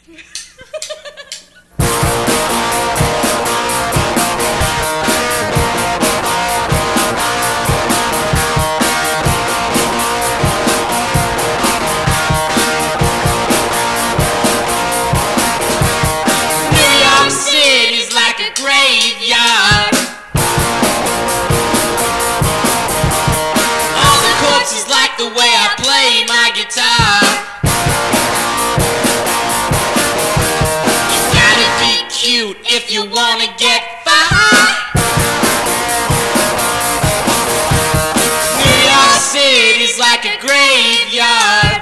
Graveyard. All the corpses like the way I play my guitar. You gotta be cute if you wanna get far. New York City's like a graveyard.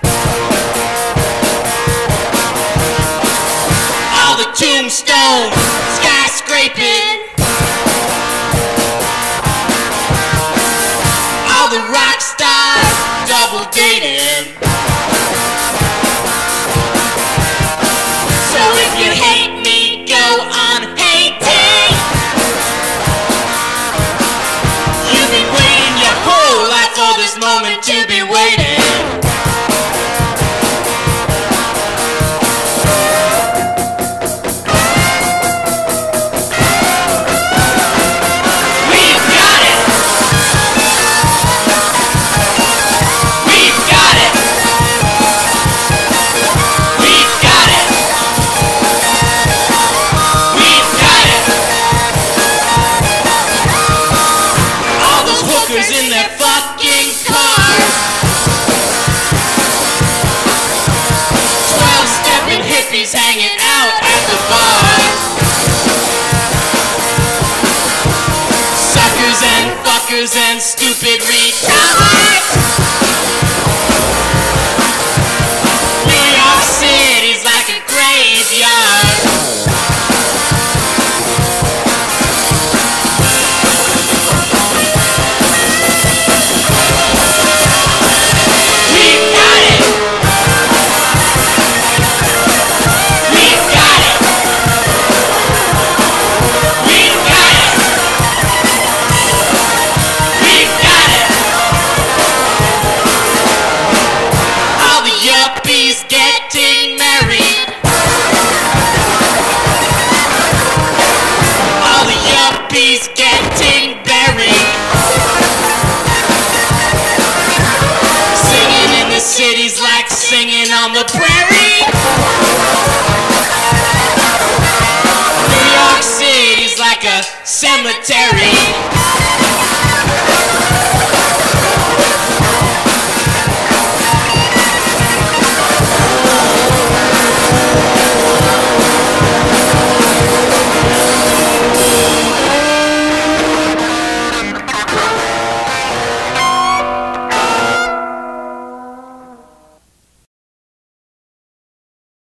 All the tombstones, skyscraping, all the rock stars double dating. So if you hate me, go on hating. You've been waiting your whole life for this moment to be waiting. In their fucking cars, 12-stepping hippies hanging out at the bars. Suckers and fuckers and stupid retards. New York City's like a graveyard. Getting married. All the yuppies getting buried. Singing in the cities like singing on the prairie. New York City's like a cemetery.